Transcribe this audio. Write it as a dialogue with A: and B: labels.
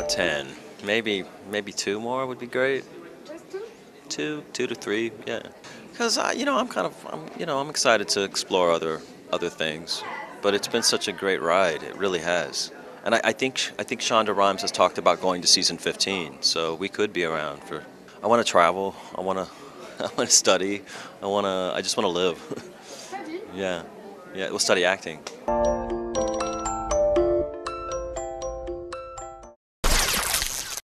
A: around 10. Maybe two more would be great.
B: Just two?
A: Two to three, yeah. Because I'm excited to explore other things. But it's been such a great ride. It really has. And I think Shonda Rhimes has talked about going to season 15, so we could be around for. I want to travel. I want to. I want to study. I just want to live.
B: Study?
A: Yeah, yeah. We'll study acting.